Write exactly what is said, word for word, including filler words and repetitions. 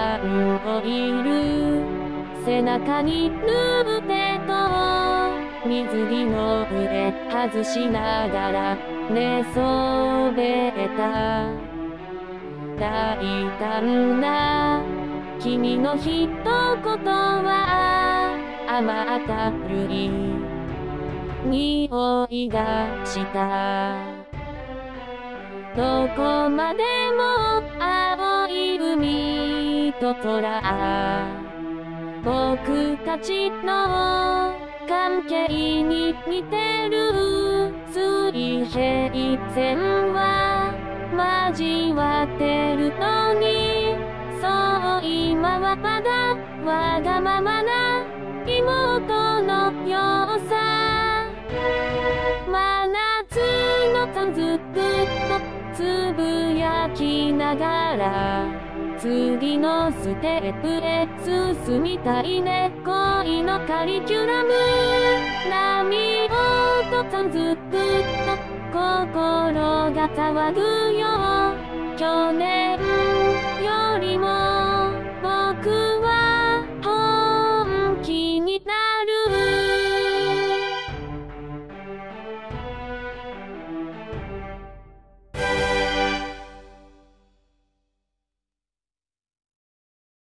段をいる背中にルーテと水着の上外しながら寝そべった大胆な君の一言は甘ったるい匂いがしたどこまでも青い海と空僕たちの関係に似てる水平線は交わってるのにそう今はまだわがままな妹のようさ真夏の短冊とつぶやきながら次のステップへ進みたいね恋のカリキュラム波音短冊と心が騒ぐよ去年よりも